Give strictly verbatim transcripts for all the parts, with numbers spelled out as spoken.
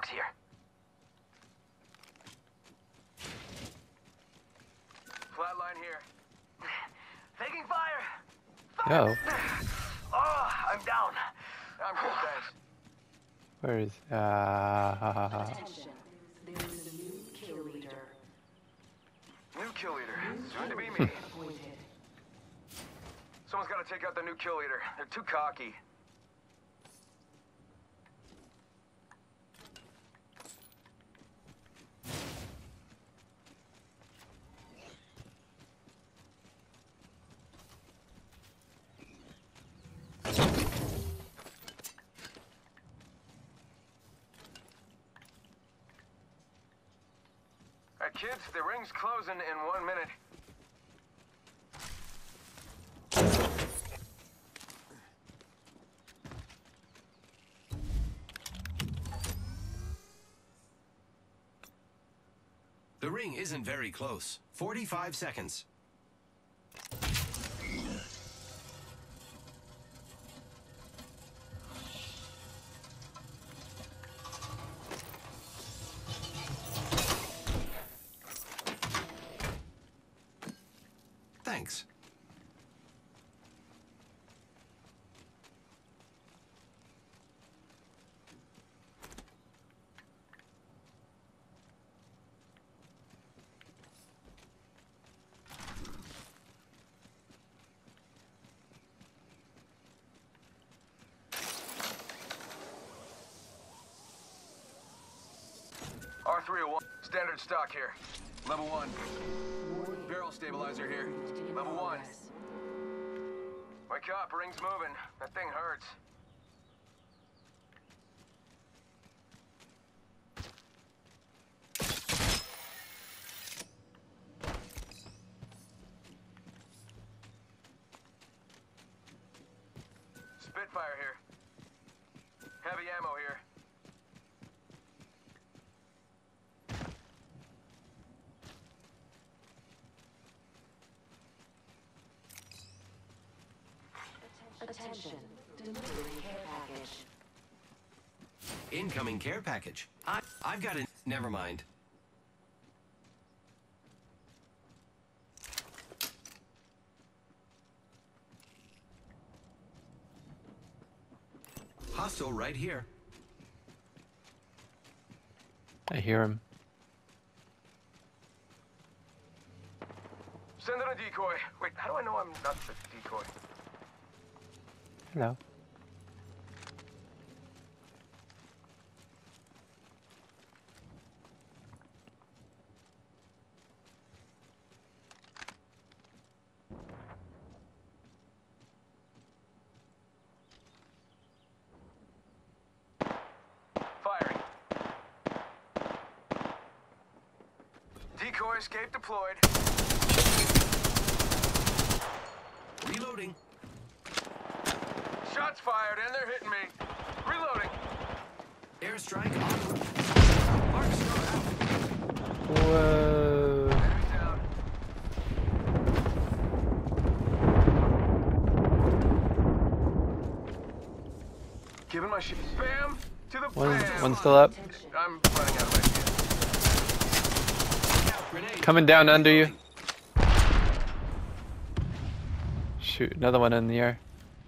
It's here. Flatline here. Taking fire. Fire. Oh. Oh, I'm down. I'm good, thanks. Where is uh Attention. There is a new kill leader. New kill leader. Soon to be me. Appointed. Someone's got to take out the new kill leader. They're too cocky. Alright, kids, the ring's closing in one minute. The ring isn't very close. forty-five seconds. Thanks. R three oh one, standard stock here. Level one. Barrel stabilizer here. Level one. Wake up, ring's moving. That thing hurts. Spitfire here. Heavy ammo here. Attention. Delivering care package. Incoming care package. I, I've got it. Never mind. Hostile right here. I hear him. Send in a decoy. Wait, how do I know I'm not the decoy? Hello. Firing. Decoy escape deployed. Reloading. Shots fired and they're hitting me. Reloading. Airstrike on. Mark Star out. Whoa. Enemy down. Giving my shit. Spam to the One, bam. one's still up. I'm running out of ideas. Grenade. Coming down under you. Shoot, another one in the air.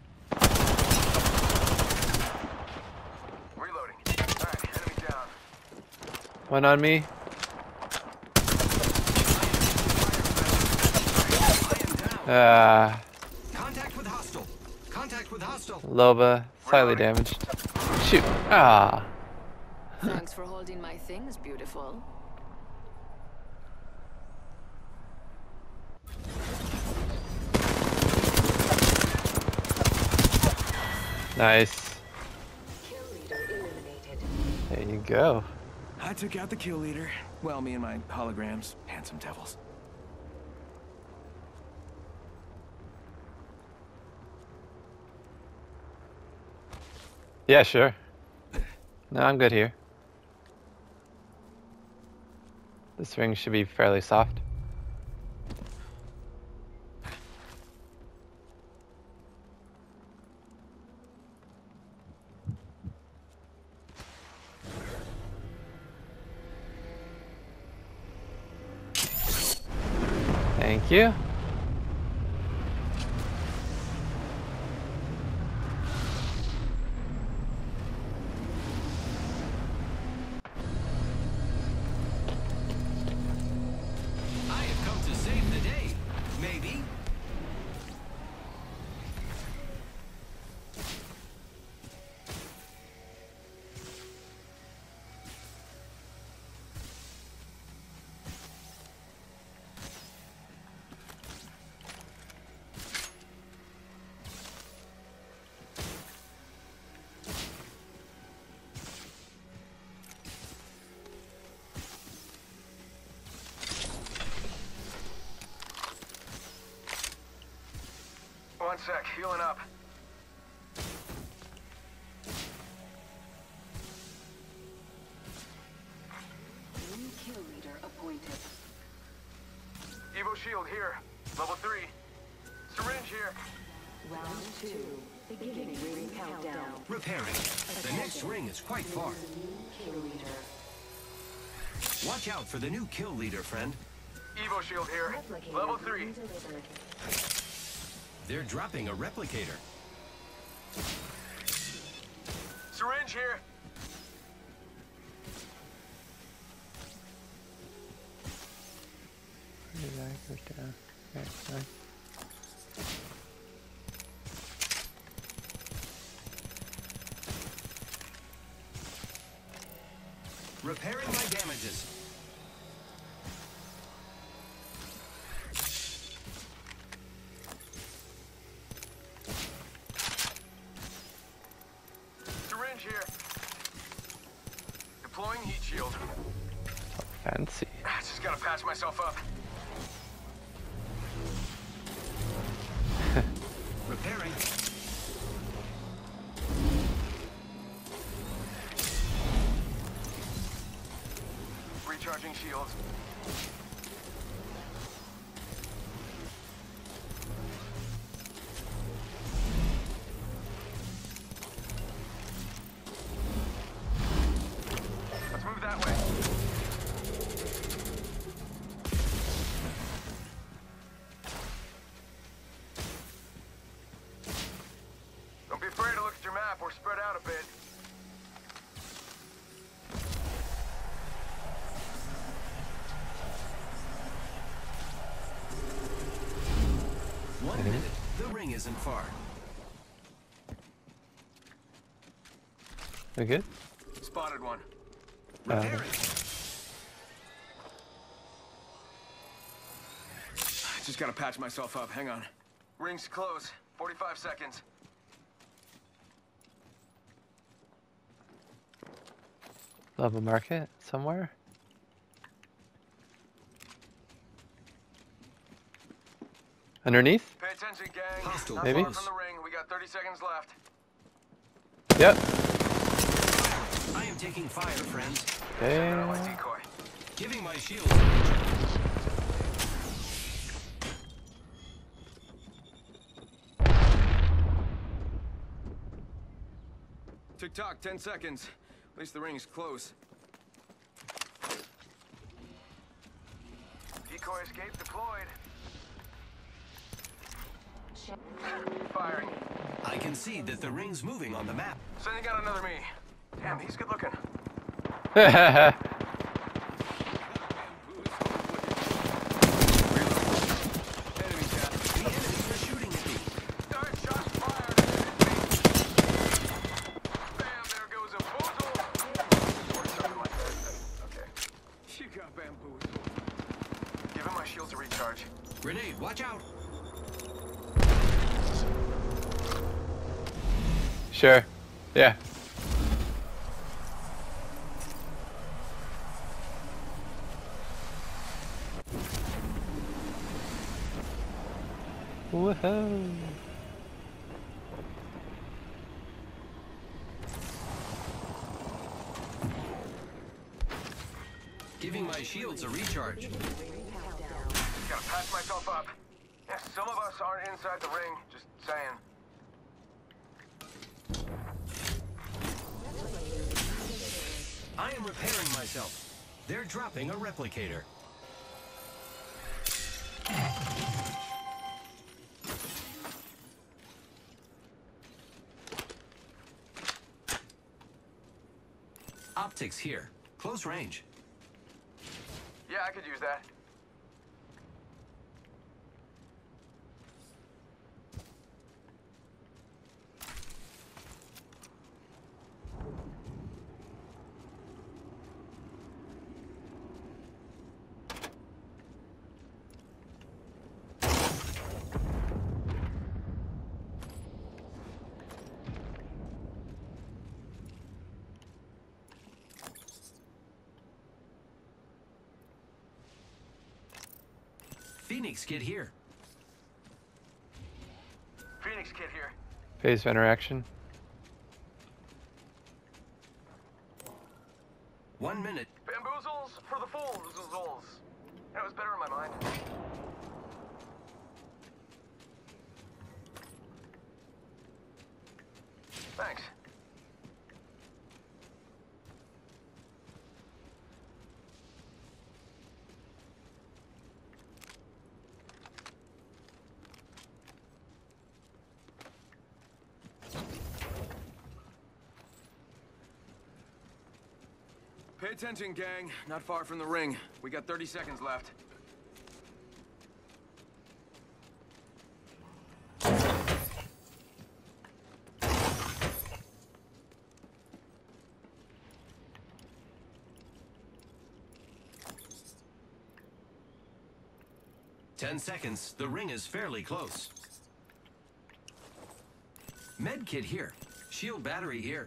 Reloading. Alright, enemy down. One on me. Ah, Contact with hostile. Contact with hostile. Loba, slightly damaged. Shoot. Ah. Thanks for holding my things, beautiful. Nice. Kill leader eliminated. There you go. I took out the kill leader. Well, me and my holograms. Handsome devils. Yeah, sure. No, I'm good here. This ring should be fairly soft. Thank you. I have come to save the day. Maybe. One sec, healing up. New kill leader appointed. Evo shield here. Level three. Syringe here. Round two. Beginning ring countdown. Repairing. The next ring is quite far. New kill leader. Watch out for the new kill leader, friend. Evo shield here. Replicator Level three. being delivered. They're dropping a replicator. Syringe here. Where did I go down? Okay, fine. Repairing my damages. Syringe here. Deploying heat shield. Fancy. I just gotta patch myself up. Repairing. Recharging shields. Let's move that way. Don't be afraid to look at your map. We're spread out a bit. One minute. The ring isn't far. We good? Spotted one. Repairing. Just gotta patch myself up. Hang on. Ring's close. forty-five seconds. Level market somewhere? Underneath? Pay attention, gang. Hostile Not Maybe? far from the ring. We got thirty seconds left. Yep. I am taking fire, friends. Get on my Okay. decoy. Giving my shields a recharge. Tick tock, ten seconds. At least the ring is close. Decoy escape deployed. Firing. I can see that the ring's moving on the map. Sending out another me. Damn, he's good looking. Enemy cat. The enemies are shooting at me. Alright, shots fired. Bam, there goes a boozle. Okay. You got bamboozled. Give him my shield to recharge. Grenade, watch out. Sure. Yeah. Woohoo. Giving my shields a recharge. Gotta patch myself up. Yeah, some of us aren't inside the ring. Just saying. I am repairing myself. They're dropping a replicator. Optics here. Close range. Yeah, I could use that. Phoenix Kid here. Phoenix Kid here. Phase of interaction. One minute. Bamboozles for the fools. That was better in my mind. Thanks. Pay attention, gang. Not far from the ring. We got thirty seconds left. Ten seconds. The ring is fairly close. Med Kit here. Shield battery here.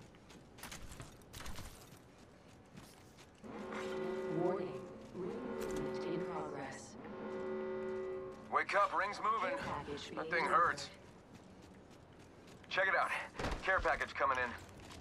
Warning. Movement in progress. Wake up, ring's moving. Care package That being thing hurts. Check it out. Care package coming in.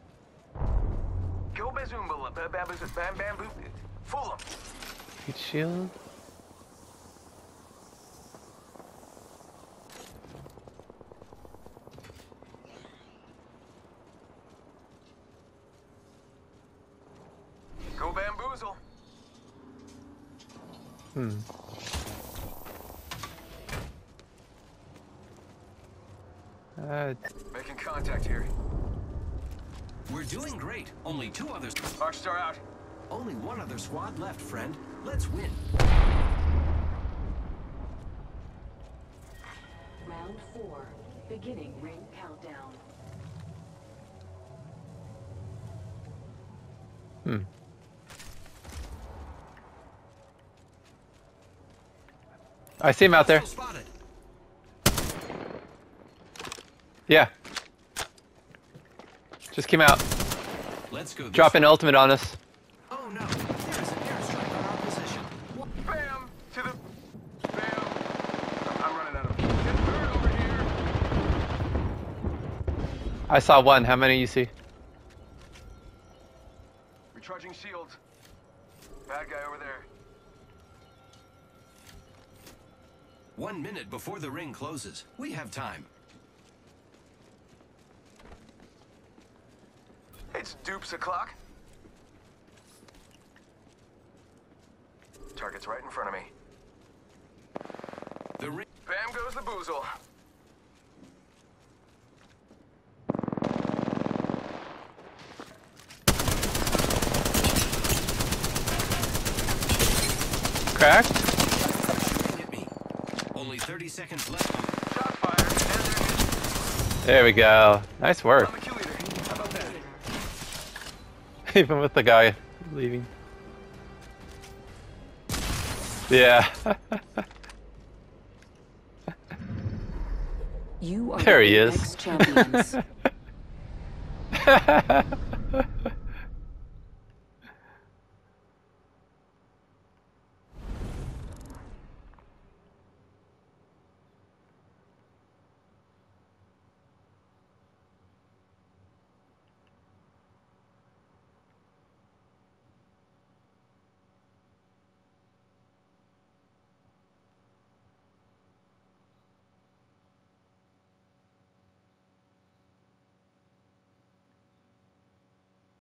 Go bazoomba, bam bam bam bam bam. Fool 'em. Heat shield. Go bamboozle. Hmm. Uh, Making contact here. We're doing great. Only two others. Arcstar out. Only one other squad left, friend. Let's win. Round four. Beginning ring countdown. hmm. I see him out there. Hostile spotted. Yeah. Just came out. Let's go. this Dropping way. ultimate on us. Oh no! There's an airstrike on our position. Bam! To the... Bam! I'm running out of... Get third over here! I saw one. How many you see? Recharging shields. Bad guy over there. One minute before the ring closes. We have time. It's dupes o'clock. Target's right in front of me. The ring. Bam goes the boozle. Cracked? Hit me. Only thirty seconds left. Shot fired, and they're hit. There we go. Nice work. I'm the kill leader. How about that? Even with the guy leaving. Yeah. You are There the he is. Apex champions.